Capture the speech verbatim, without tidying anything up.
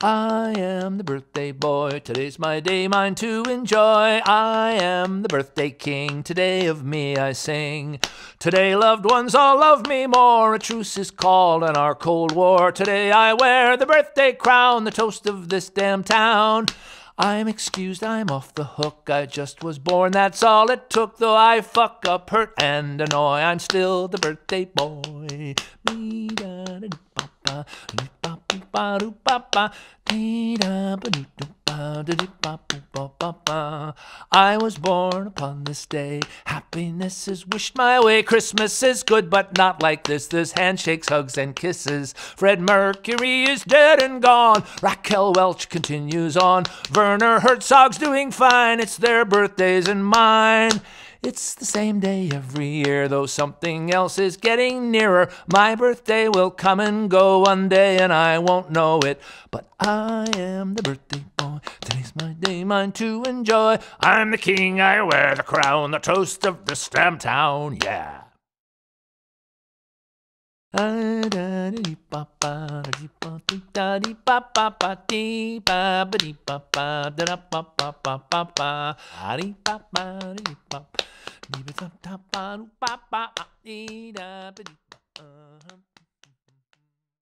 I am the birthday boy, today's my day, mine to enjoy. I am the birthday king, today of me I sing. Today, loved ones, all love me more, a truce is called in our Cold War. Today I wear the birthday crown, the toast of this damn town. I'm excused, I'm off the hook, I just was born, that's all it took. Though I fuck up, hurt, and annoy, I'm still the birthday boy. I was born upon this day, happiness is wished my way. Christmas is good, but not like this. There's handshakes, hugs, and kisses. Fred Mercury is dead and gone. Raquel Welch continues on. Werner Herzog's doing fine. It's their birthdays and mine. It's the same day every year, though something else is getting nearer. My birthday will come and go one day, and I won't know it. But I am the birthday boy. Today's my day, mine to enjoy. I'm the king, I wear the crown, the toast of this damn town, yeah.